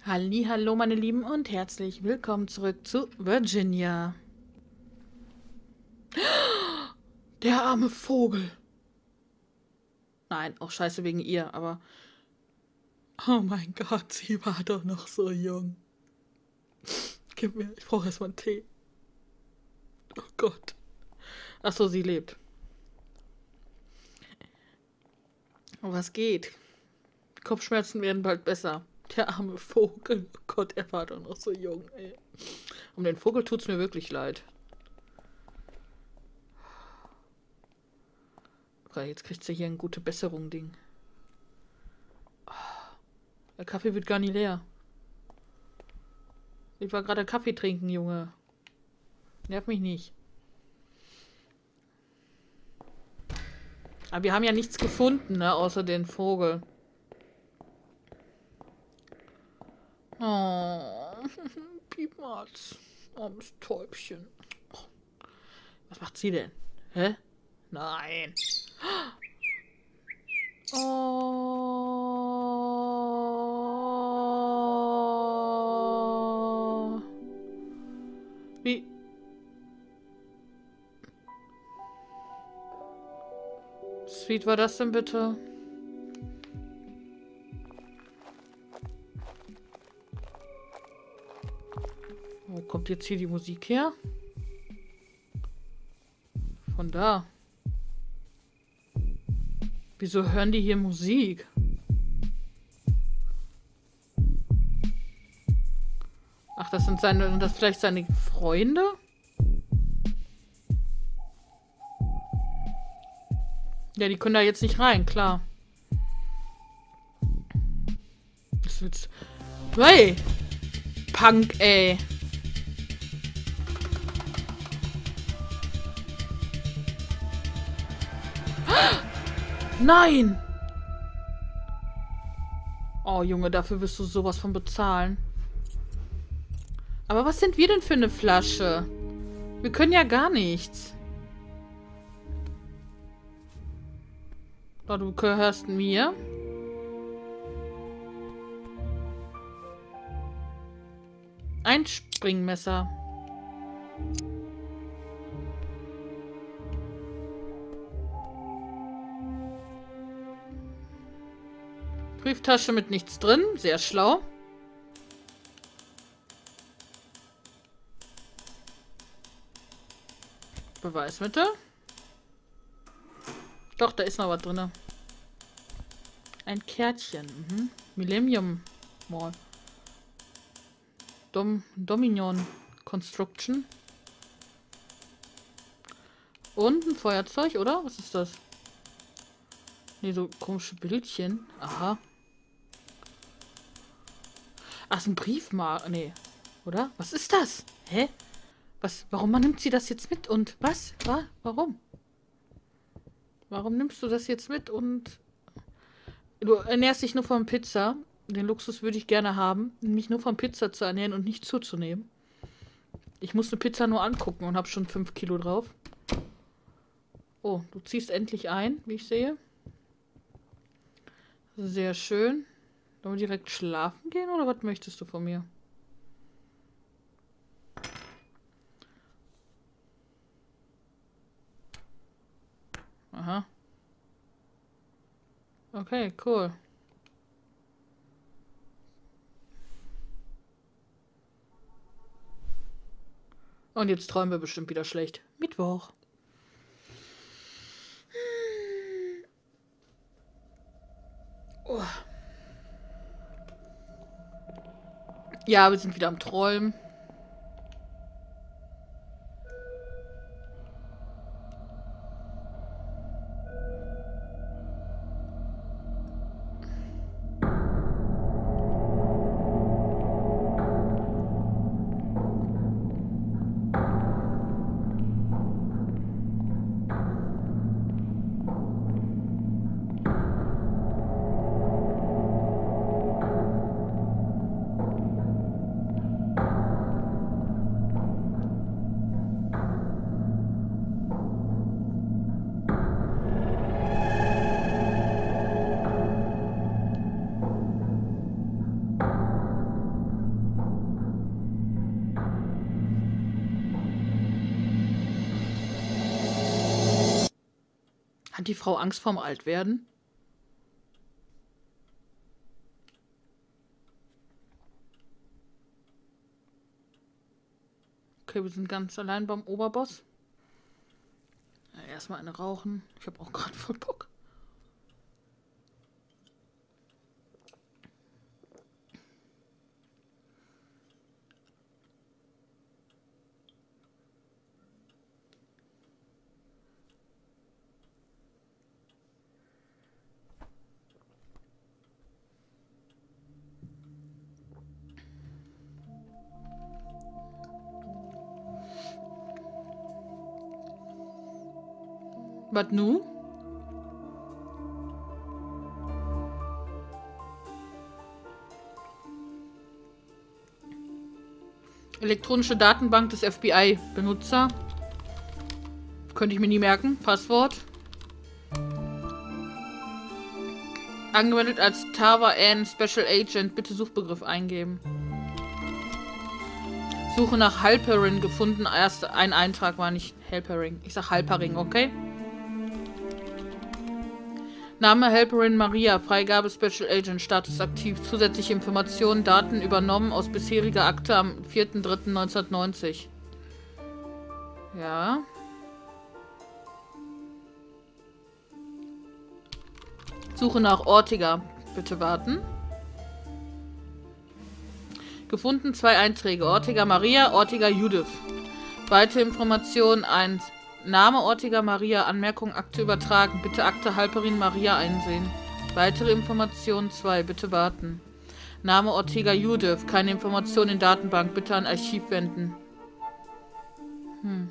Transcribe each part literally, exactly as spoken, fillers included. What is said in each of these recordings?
Hallihallo, meine Lieben, und herzlich willkommen zurück zu Virginia. Der arme Vogel. Nein, auch scheiße wegen ihr, aber... Oh mein Gott, sie war doch noch so jung. Gib mir, ich brauche erstmal einen Tee. Oh Gott. Achso, sie lebt. Oh, was geht? Kopfschmerzen werden bald besser. Der arme Vogel. Oh Gott, er war doch noch so jung, ey. Um den Vogel tut's mir wirklich leid. Okay, jetzt kriegt sie hier ein gute Besserung-Ding. Der Kaffee wird gar nicht leer. Ich war gerade Kaffee trinken, Junge. Nerv mich nicht. Aber wir haben ja nichts gefunden, ne, außer den Vogel. Oh, Piepmatz. Armes Täubchen. Was macht sie denn? Hä? Nein. Oh. Wie? Sweet war das denn bitte? Wo kommt jetzt hier die Musik her? Von da. Wieso hören die hier Musik? Ach, das sind seine, sind das vielleicht seine Freunde? Ja, die können da jetzt nicht rein, klar. Das wird's. Hey! Punk, ey. Nein! Oh, Junge, dafür wirst du sowas von bezahlen. Aber was sind wir denn für eine Flasche? Wir können ja gar nichts. Oh, du gehörst mir. Ein Springmesser. Brieftasche mit nichts drin. Sehr schlau. Beweismittel. Doch, da ist noch was drin. Ein Kärtchen. Mhm. Millennium Mall. Dom Dominion Construction. Und ein Feuerzeug, oder? Was ist das? Ne, so komische Bildchen. Aha. Ach, ist ein Briefmarke. Nee. Oder? Was ist das? Hä? Was? Warum nimmt sie das jetzt mit? Und was? Wa? Warum? Warum nimmst du das jetzt mit und... Du ernährst dich nur von Pizza. Den Luxus würde ich gerne haben, mich nur von Pizza zu ernähren und nicht zuzunehmen. Ich muss eine Pizza nur angucken und habe schon fünf Kilo drauf. Oh, du ziehst endlich ein, wie ich sehe. Sehr schön. Sollen wir direkt schlafen gehen oder was möchtest du von mir? Aha. Okay, cool. Und jetzt träumen wir bestimmt wieder schlecht. Mittwoch. Oh. Ja, wir sind wieder am Träumen. Hat die Frau Angst vorm Altwerden? Okay, wir sind ganz allein beim Oberboss. Ja, erstmal eine rauchen. Ich habe auch gerade voll Bock. Was nu? Elektronische Datenbank des F B I-Benutzer. Könnte ich mir nie merken. Passwort. Angemeldet als Tava Ann Special Agent. Bitte Suchbegriff eingeben. Suche nach Halperin gefunden. Erst ein Eintrag war nicht Halperin. Ich sag Halperin, okay? Name Halperin Maria, Freigabe Special Agent, Status aktiv, zusätzliche Informationen, Daten übernommen aus bisheriger Akte am vierten dritten neunzehnhundertneunzig. Ja. Suche nach Ortega. Bitte warten. Gefunden zwei Einträge. Ortega Maria, Ortega Judith. Weitere Informationen eins. Name Ortega Maria, Anmerkung, Akte übertragen. Bitte Akte Halperin Maria einsehen. Weitere Informationen zwei. Bitte warten. Name Ortega Judith. Keine Informationen in Datenbank. Bitte an Archiv wenden. Hm.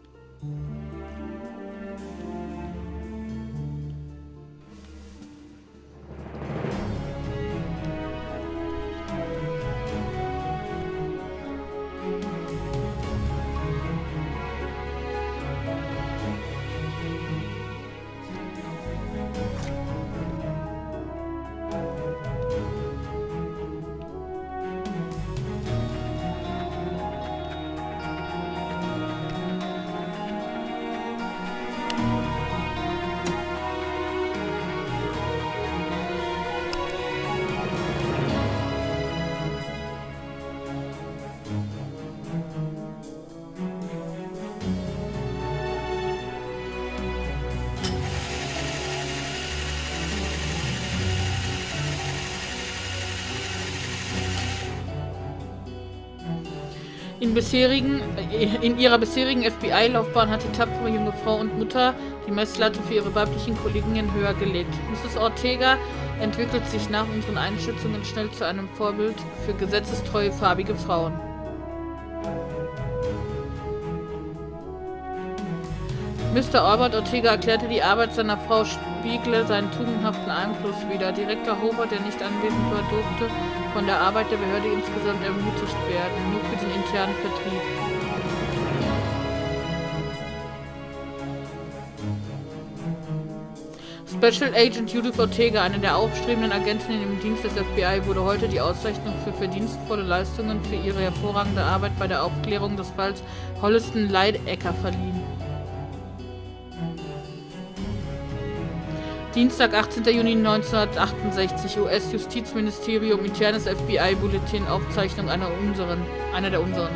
In, bisherigen, in ihrer bisherigen F B I-Laufbahn hat die tapfere junge Frau und Mutter die Messlatte für ihre weiblichen Kolleginnen höher gelegt. Misses Ortega entwickelt sich nach unseren Einschätzungen schnell zu einem Vorbild für gesetzestreue farbige Frauen. Mister Albert Ortega erklärte, die Arbeit seiner Frau spiegle seinen tugendhaften Einfluss wider. Direktor Hoover, der nicht anwesend war, durfte von der Arbeit der Behörde insgesamt ermutigt werden, nur für den internen Vertrieb. Special Agent Judith Ortega, eine der aufstrebenden Agentinnen im Dienst des F B I, wurde heute die Auszeichnung für verdienstvolle Leistungen für ihre hervorragende Arbeit bei der Aufklärung des Falls Holliston Leidecker verliehen. Dienstag, achtzehnter Juni neunzehnhundertachtundsechzig, U S-Justizministerium, internes F B I-Bulletin, Aufzeichnung einer unseren, einer der unseren.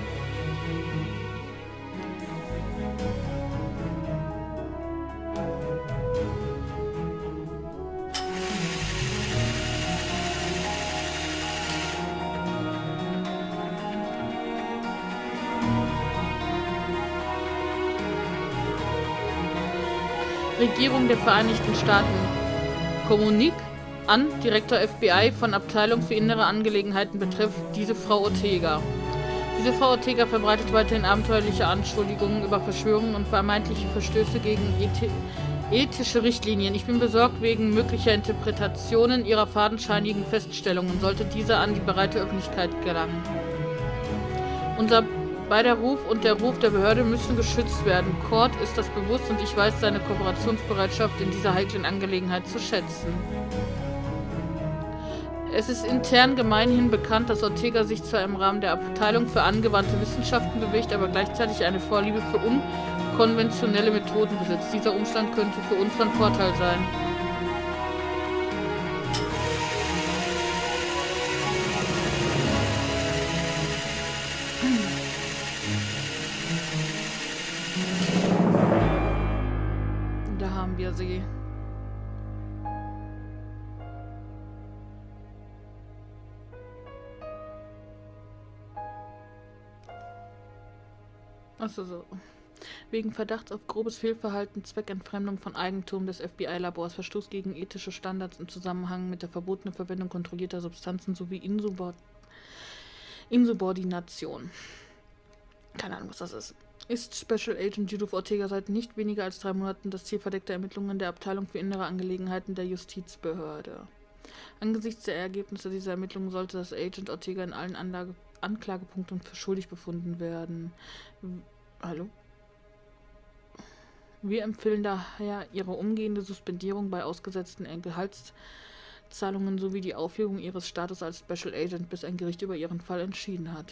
Regierung der Vereinigten Staaten. Kommunik an Direktor F B I von Abteilung für innere Angelegenheiten betrifft diese Frau Ortega. Diese Frau Ortega verbreitet weiterhin abenteuerliche Anschuldigungen über Verschwörungen und vermeintliche Verstöße gegen Ethi ethische Richtlinien. Ich bin besorgt wegen möglicher Interpretationen ihrer fadenscheinigen Feststellungen, sollte diese an die breite Öffentlichkeit gelangen. Unser Beider Ruf und der Ruf der Behörde müssen geschützt werden. Cord ist das bewusst und ich weiß seine Kooperationsbereitschaft in dieser heiklen Angelegenheit zu schätzen. Es ist intern gemeinhin bekannt, dass Ortega sich zwar im Rahmen der Abteilung für angewandte Wissenschaften bewegt, aber gleichzeitig eine Vorliebe für unkonventionelle Methoden besitzt. Dieser Umstand könnte für uns von Vorteil sein. Da haben wir sie. Achso, so. Wegen Verdachts auf grobes Fehlverhalten, Zweckentfremdung von Eigentum des F B I-Labors, Verstoß gegen ethische Standards im Zusammenhang mit der verbotenen Verwendung kontrollierter Substanzen sowie Insubord Insubordination. Keine Ahnung, was das ist. Ist Special Agent Judith Ortega seit nicht weniger als drei Monaten das Ziel verdeckter Ermittlungen der Abteilung für innere Angelegenheiten der Justizbehörde. Angesichts der Ergebnisse dieser Ermittlungen sollte das Agent Ortega in allen Anlage Anklagepunkten für schuldig befunden werden. W- Hallo? Wir empfehlen daher ihre umgehende Suspendierung bei ausgesetzten Gehaltszahlungen sowie die Aufhebung ihres Status als Special Agent, bis ein Gericht über ihren Fall entschieden hat.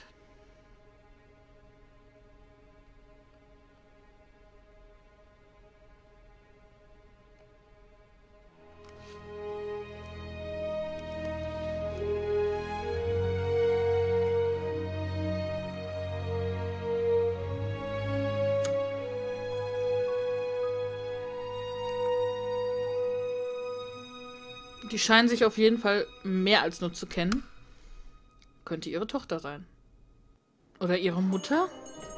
Die scheinen sich auf jeden Fall mehr als nur zu kennen. Könnte ihre Tochter sein. Oder ihre Mutter?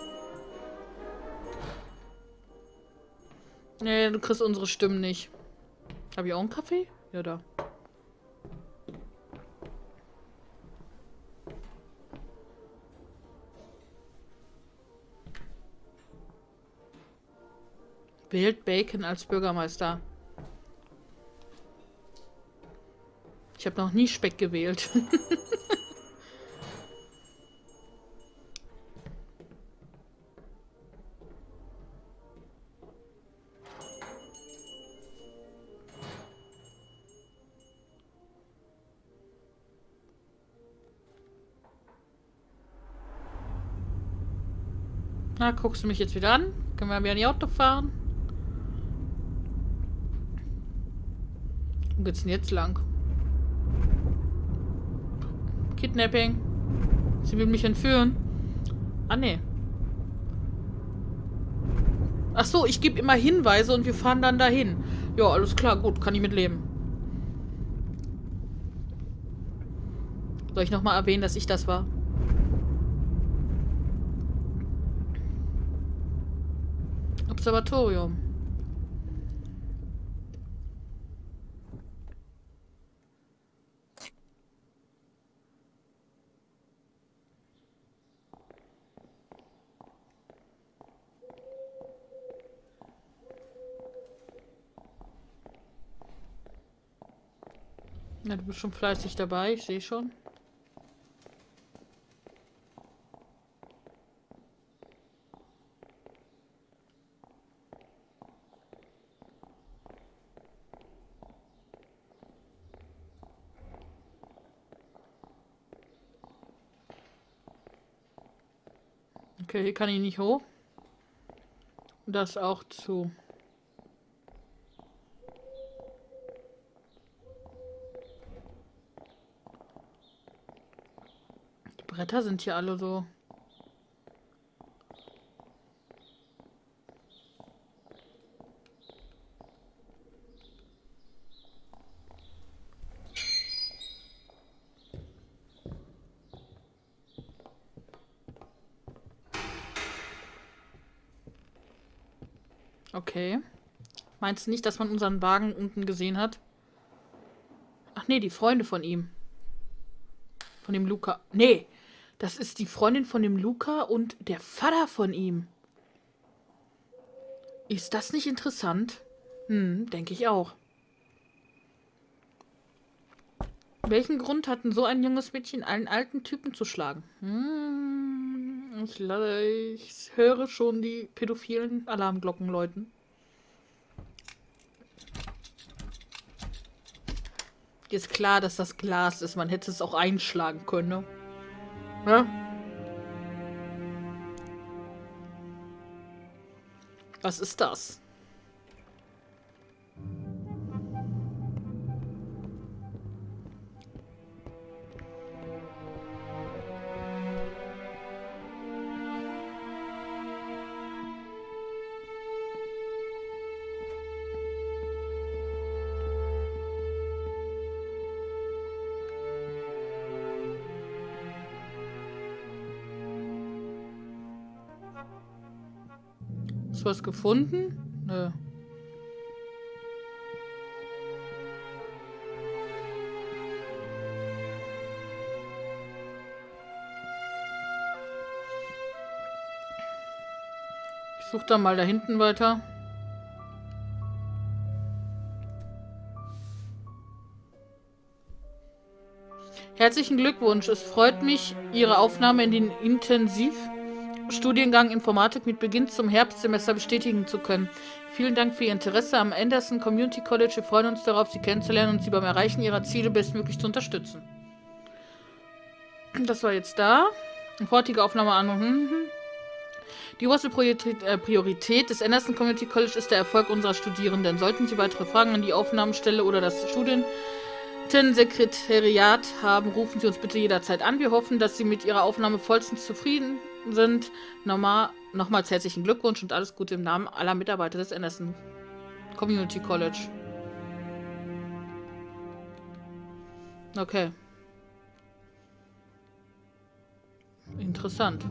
Nee, du kriegst unsere Stimmen nicht. Habe ich auch einen Kaffee? Ja, da. Wählt Bacon als Bürgermeister. Ich habe noch nie Speck gewählt. Na, guckst du mich jetzt wieder an? Können wir wieder in die Auto fahren? Wo geht's denn jetzt lang? Kidnapping. Sie will mich entführen. Ah, nee. Ach so, ich gebe immer Hinweise und wir fahren dann dahin. Ja, alles klar, gut, kann ich mit leben. Soll ich nochmal erwähnen, dass ich das war? Observatorium. Na, du bist schon fleißig dabei, ich sehe schon. Okay, hier kann ich nicht hoch. Das auch zu. Die Bretter sind hier alle so. Okay. Meinst du nicht, dass man unseren Wagen unten gesehen hat? Ach nee, die Freunde von ihm. Von dem Luca. Nee, das ist die Freundin von dem Luca und der Vater von ihm. Ist das nicht interessant? Hm, denke ich auch. Welchen Grund hatten so ein junges Mädchen, einen alten Typen zu schlagen? Hm, ich, ich höre schon die pädophilen Alarmglocken läuten. Ist klar, dass das Glas ist. Man hätte es auch einschlagen können, ne? Ja? Was ist das? Hast du was gefunden? Nö. Ich suche dann mal da hinten weiter. Herzlichen Glückwunsch. Es freut mich, Ihre Aufnahme in den Intensivstudiengang Informatik mit Beginn zum Herbstsemester bestätigen zu können. Vielen Dank für Ihr Interesse am Anderson Community College. Wir freuen uns darauf, Sie kennenzulernen und Sie beim Erreichen Ihrer Ziele bestmöglich zu unterstützen. Das war jetzt da. Sofortige Aufnahme an. Die oberste Priorität des Anderson Community College ist der Erfolg unserer Studierenden. Sollten Sie weitere Fragen an die Aufnahmestelle oder das Studentensekretariat haben, rufen Sie uns bitte jederzeit an. Wir hoffen, dass Sie mit Ihrer Aufnahme vollstens zufrieden sind. Normal, nochmals herzlichen Glückwunsch und alles Gute im Namen aller Mitarbeiter des Anderson Community College. Okay. Interessant.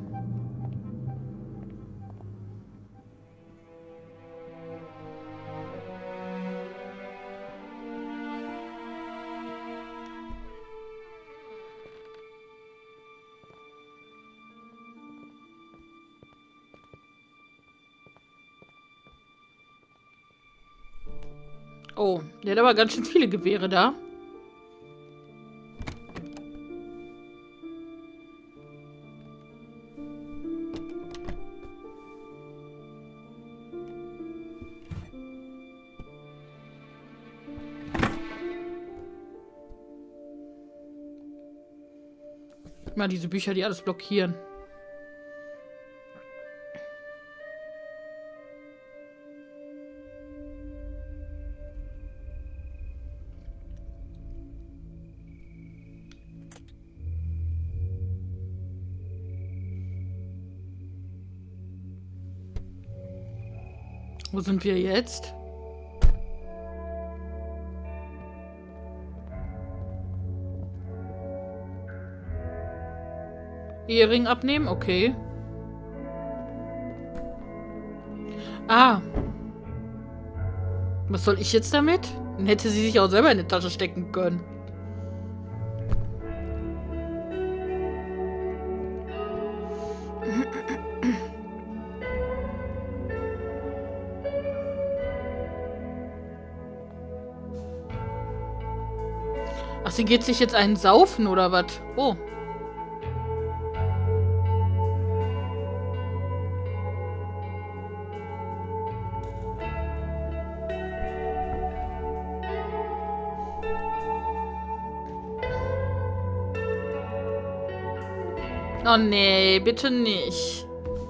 Oh, der hat aber ganz schön viele Gewehre da. Mal diese Bücher, die alles blockieren. Wo sind wir jetzt? Ehering abnehmen? Okay. Ah. Was soll ich jetzt damit? Dann hätte sie sich auch selber in die Tasche stecken können. Ach, sie geht sich jetzt einen saufen oder was? Oh. Oh nee, bitte nicht.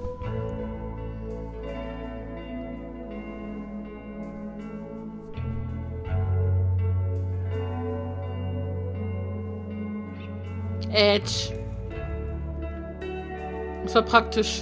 Edge. Das war praktisch.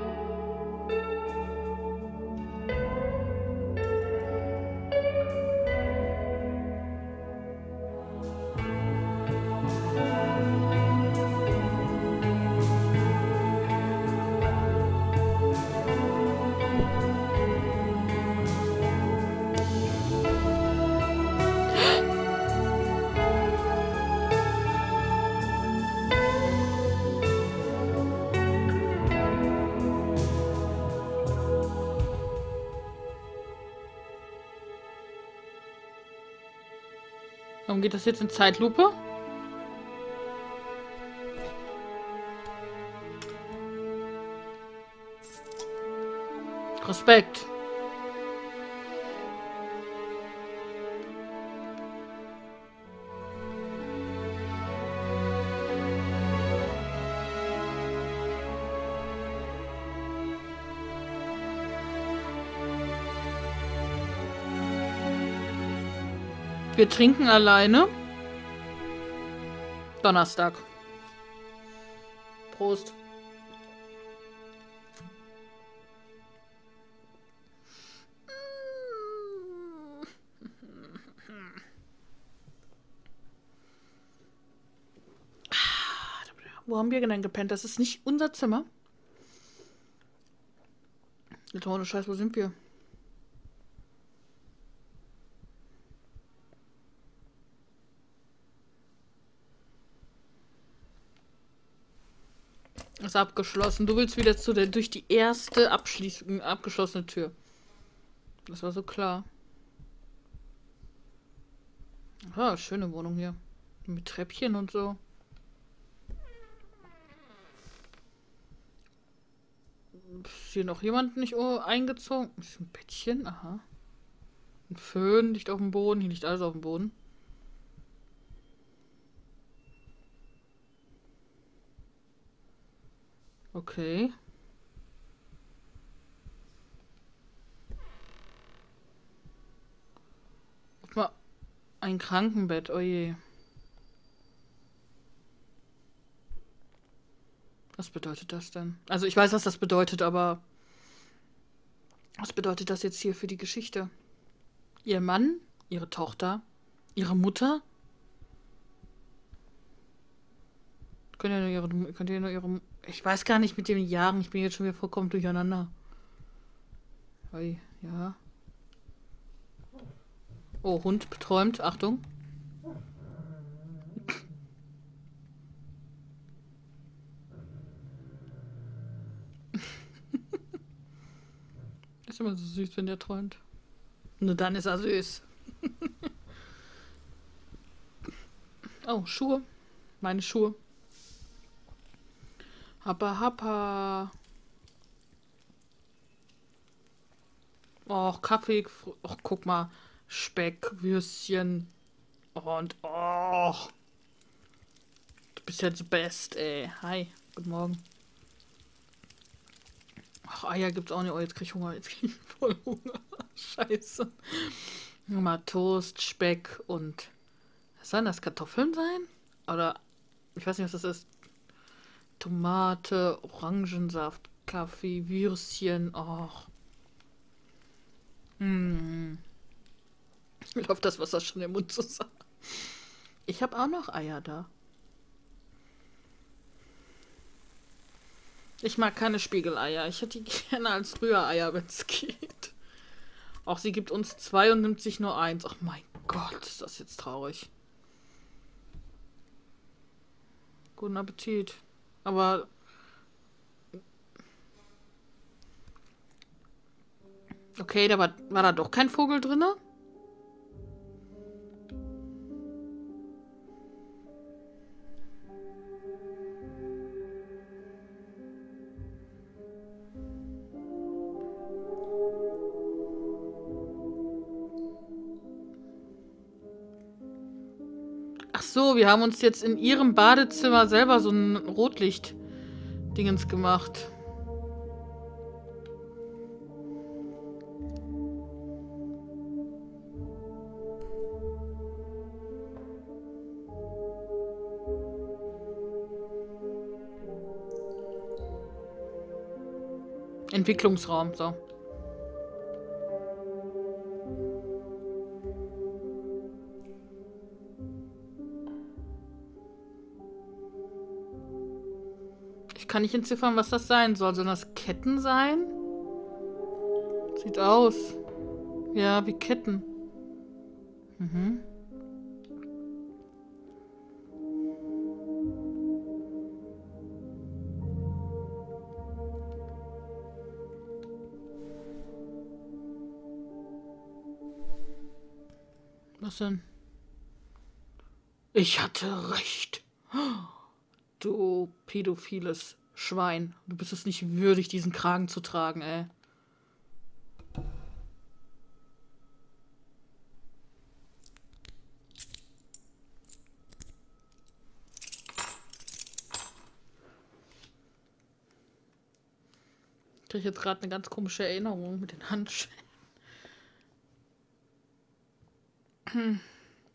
Warum geht das jetzt in Zeitlupe? Respekt. Wir trinken alleine. Donnerstag. Prost. Wo haben wir denn gepennt? Das ist nicht unser Zimmer. Jetzt ohne Scheiß, wo sind wir? Ist abgeschlossen. Du willst wieder zu der durch die erste abschließende abgeschlossene Tür. Das war so klar. Ah, schöne Wohnung hier. Mit Treppchen und so. Ist hier noch jemand nicht eingezogen? Ist ein Bettchen? Aha. Ein Föhn liegt auf dem Boden. Hier liegt alles auf dem Boden. Okay. Guck mal. Ein Krankenbett. Oh je. Was bedeutet das denn? Also ich weiß, was das bedeutet, aber was bedeutet das jetzt hier für die Geschichte? Ihr Mann, ihre Tochter, ihre Mutter? Könnt ihr nur ihre, könnt ihr nur ihre, ich weiß gar nicht mit den Jahren, ich bin jetzt schon wieder vollkommen durcheinander. Oi, ja. Oh, Hund beträumt, Achtung. Ist immer so süß, wenn der träumt. Nur dann ist er süß. Oh, Schuhe. Meine Schuhe. Happa, happa. Och, Kaffee. Och, guck mal. Speck, Würstchen. Und, oh. Du bist jetzt best, ey. Hi, guten Morgen. Ach, Eier gibt's auch nicht. Oh, jetzt krieg ich Hunger. Jetzt krieg ich voll Hunger. Scheiße. Mal Toast, Speck und... Sollen das Kartoffeln sein? Oder... Ich weiß nicht, was das ist. Tomate, Orangensaft, Kaffee, Würstchen. Och. Hm. Mir läuft das Wasser schon im Mund zusammen. Ich habe auch noch Eier da. Ich mag keine Spiegeleier. Ich hätte die gerne als Rühreier, wenn es geht. Auch sie gibt uns zwei und nimmt sich nur eins. Ach mein Gott, ist das jetzt traurig. Guten Appetit. Aber... Okay, da war, war da doch kein Vogel drin? Ach so, wir haben uns jetzt in ihrem Badezimmer selber so ein Rotlicht-Dingens gemacht. Entwicklungsraum, so. Ich kann nicht entziffern, was das sein soll. Sollen das Ketten sein? Sieht aus. Ja, wie Ketten. Mhm. Was denn? Ich hatte recht. Du pädophiles Schwein. Du bist es nicht würdig, diesen Kragen zu tragen, ey. Ich kriege jetzt gerade eine ganz komische Erinnerung mit den Handschellen. Hm.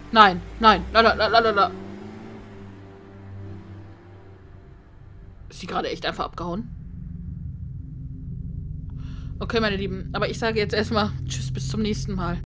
Nein, nein. La, la, la, la, la. Ist sie gerade echt einfach abgehauen? Okay, meine Lieben. Aber ich sage jetzt erstmal Tschüss, bis zum nächsten Mal.